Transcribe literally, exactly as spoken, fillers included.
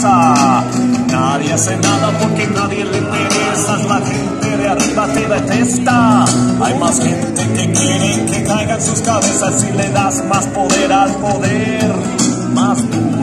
cabeza. Nadie hace nada porque nadie le interesa. La gente de arriba te detesta. Hay más gente que quiere que caigan sus cabezas. Si le das más poder al poder, más duro